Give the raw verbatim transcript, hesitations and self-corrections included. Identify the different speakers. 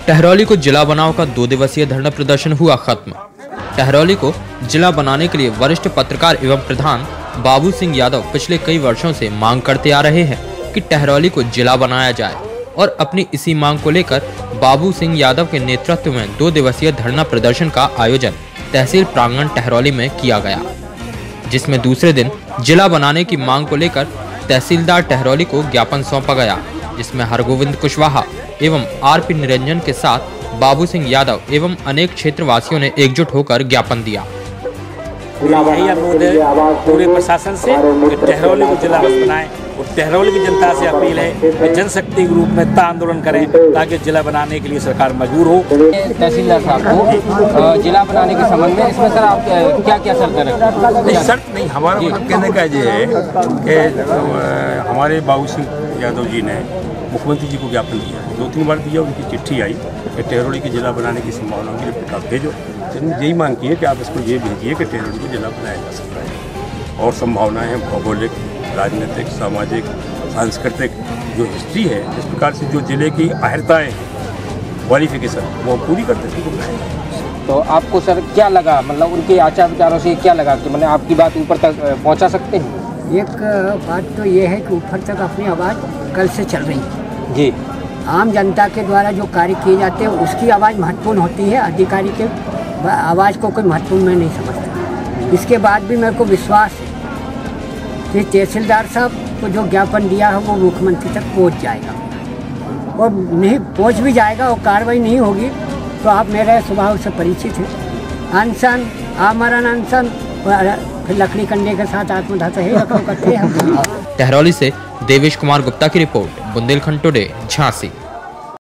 Speaker 1: टहरौली को जिला बनाओ का दो दिवसीय धरना प्रदर्शन हुआ खत्म। टहरौली को जिला बनाने के लिए वरिष्ठ पत्रकार एवं प्रधान बाबू सिंह यादव पिछले कई वर्षों से मांग करते आ रहे हैं कि टहरौली को जिला बनाया जाए और अपनी इसी मांग को लेकर बाबू सिंह यादव के नेतृत्व में दो दिवसीय धरना प्रदर्शन का आयोजन तहसील प्रांगण टहरौली में किया गया, जिसमें दूसरे दिन जिला बनाने की मांग को लेकर तहसीलदार टहरौली को ज्ञापन सौंपा गया, जिसमें हरगोविंद कुशवाहा एवं आर पी निरंजन के साथ बाबू सिंह यादव एवं अनेक क्षेत्रवासियों ने एकजुट होकर ज्ञापन दिया।
Speaker 2: यही अनुरोध है पूरे प्रशासन से कि टहरौली को जिला बनाएं और टहरौली की जनता से अपील है कि जनशक्ति के रूप में ता आंदोलन करें ताकि जिला बनाने के लिए सरकार मजबूर हो।
Speaker 3: तहसीलदार साहब को जिला बनाने के संबंध में इसमें सर आप क्या क्या शर्त रखें?
Speaker 2: नहीं शर्त नहीं, हमारा मतलब कहने का ये है कि हमारे बाबू सिंह यादव जी ने मुख्यमंत्री जी को ज्ञापन दिया, दो तीन बार दिया, उनकी चिट्ठी आई कि टहरौली के जिला बनाने की संभावनाओं के लिए आप भेजो। तो यही मांग की है कि आप इसको ये भेजिए कि टहरौली को जिला बनाया जा सकता है और संभावनाएं हैं भौगोलिक, राजनीतिक, सामाजिक, सांस्कृतिक जो हिस्ट्री है, इस प्रकार से जो जिले की अहर्ताएँ क्वालिफिकेशन वो पूरी करते थे बनाएंगे।
Speaker 3: तो आपको सर क्या लगा, मतलब उनके आचार विचारों से क्या लगा कि मतलब आपकी बात ऊपर तक पहुंचा सकते हैं?
Speaker 4: एक बात तो ये है कि ऊपर तक अपनी आवाज़ कल से चल रही है
Speaker 3: जी।
Speaker 4: आम जनता के द्वारा जो कार्य किए जाते हैं उसकी आवाज़ महत्वपूर्ण होती है, अधिकारी के आवाज़ को कोई महत्वपूर्ण मैं नहीं समझता। इसके बाद भी मेरे को विश्वास है कि तहसीलदार साहब को जो ज्ञापन दिया है वो मुख्यमंत्री तक पहुंच जाएगा और नहीं पहुंच भी जाएगा और कार्रवाई नहीं होगी तो आप मेरे स्वभाव से परिचित हैं। अनशन, आमरण अनशन और फिर लकड़ी कंडे के साथ आत्मदाह ही रखो करते हैं।
Speaker 1: टहरौली से देवेश कुमार गुप्ता की रिपोर्ट, बुंदेलखंड टुडे, झांसी।